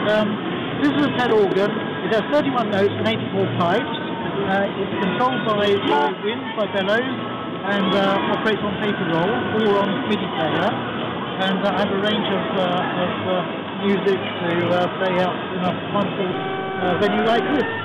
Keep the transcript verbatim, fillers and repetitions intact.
Um, this is a TED organ. It has thirty-one notes and eighty-four pipes. Uh, it's controlled by uh, wind, by bellows, and uh, operates on paper roll or on MIDI player. And uh, I have a range of, uh, of uh, music to uh, play out in a wonderful uh, venue like this.